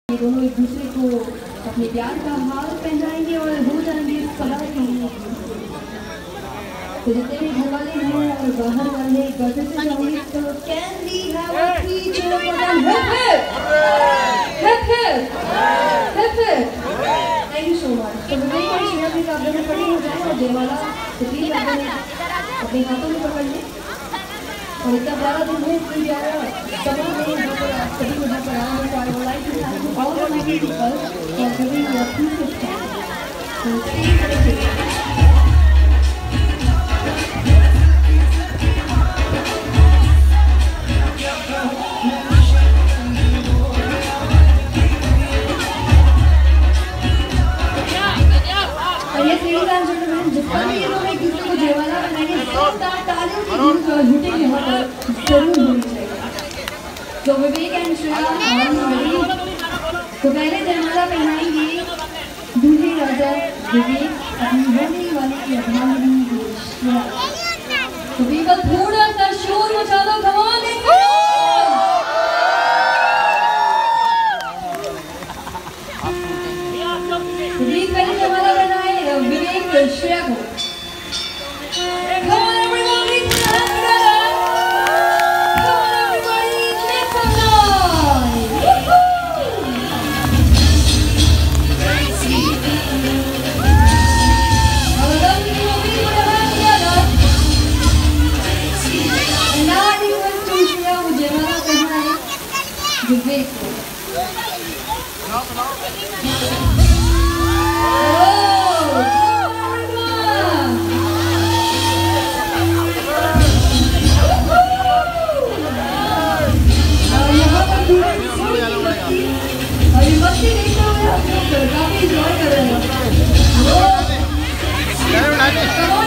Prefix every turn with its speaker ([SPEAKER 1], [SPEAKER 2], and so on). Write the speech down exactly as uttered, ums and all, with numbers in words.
[SPEAKER 1] ये दोनों एक दूसरे को अपने प्यार का हार पहनाएंगे और हो जाएंगे सदा के लिए। तो जितने भी घर वाले हैं और बाहर वाले गर्ल से जाएंगे तो can we have a three cheer for them. Hip hip hip hip. Thank you so much. तो विवेक और श्रेया भी आप दोनों खड़े हो जाए और जयमाला तो प्लीज आप दोनों अपने हाथों में पकड़ लें। और इतना प्यारा दिन है, इतनी प्यारा सभी को यहाँ पर सभी को यहाँ पर आया है। तो I would like to thank all the lovely people for giving your precious time. तो थैंक यू। जितना भी ये लोग एक दूसरे को जयमाला बनाएंगे तालियों की झूठे यहाँ पर जरूर होनी चाहिए। तो विवेक एंड श्रेया तो पहले जयमाला पहनाएंगे दूल्हे राजा विवेक अपनी होने वाली अर्धांगिनी श्रेया। तो पीपल थोड़ा सा शोर मचा दो। कम ऑन विवेक पहले जयमाला बनाए विवेक श्रेया को। Come on everybody, put your hands together. Come on everybody, make some noise. All of them, you will put your hands together. And now I think we're going to share with Jayamala behind Vivek. मस्ती देखते हुए हम लोग काफी enjoy कर रहे हैं।